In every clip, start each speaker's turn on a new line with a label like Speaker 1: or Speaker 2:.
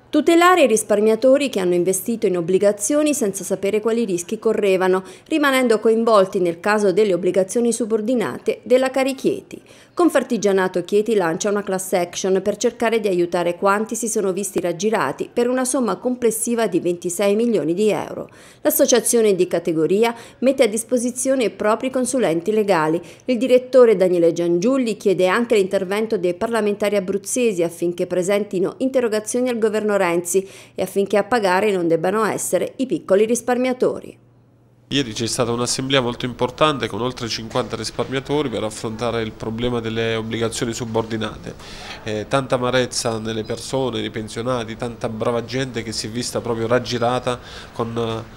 Speaker 1: Tutelare i risparmiatori che hanno investito in obbligazioni senza sapere quali rischi correvano, rimanendo coinvolti nel caso delle obbligazioni subordinate della Carichieti. Confartigianato Chieti lancia una class action per cercare di aiutare quanti si sono visti raggirati per una somma complessiva di 26 milioni di euro. L'associazione di categoria mette a disposizione i propri consulenti legali. Il direttore Daniele Giangiulli chiede anche l'intervento dei parlamentari abruzzesi affinché presentino interrogazioni al governo Renzi e affinché a pagare non debbano essere i piccoli risparmiatori.
Speaker 2: Ieri c'è stata un'assemblea molto importante con oltre 50 risparmiatori per affrontare il problema delle obbligazioni subordinate. Tanta amarezza nelle persone, nei pensionati, tanta brava gente che si è vista proprio raggirata con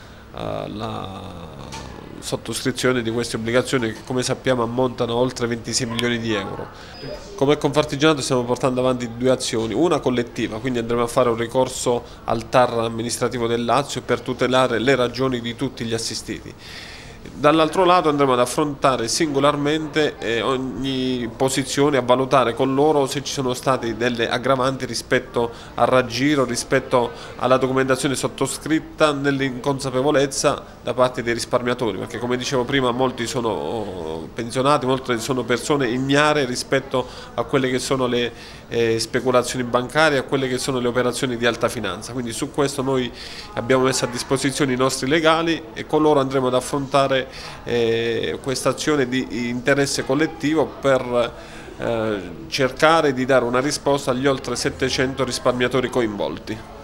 Speaker 2: la sottoscrizione di queste obbligazioni che, come sappiamo, ammontano a oltre 26 milioni di euro. Come Confartigianato stiamo portando avanti due azioni, una collettiva, quindi andremo a fare un ricorso al TAR amministrativo del Lazio per tutelare le ragioni di tutti gli assistiti. Dall'altro lato andremo ad affrontare singolarmente ogni posizione, a valutare con loro se ci sono state delle aggravanti rispetto al raggiro, rispetto alla documentazione sottoscritta nell'inconsapevolezza da parte dei risparmiatori, perché come dicevo prima molti sono pensionati, molte sono persone ignare rispetto a quelle che sono le speculazioni bancarie, a quelle che sono le operazioni di alta finanza. Quindi su questo noi abbiamo messo a disposizione i nostri legali e con loro andremo ad affrontare questa azione di interesse collettivo per cercare di dare una risposta agli oltre 700 risparmiatori coinvolti.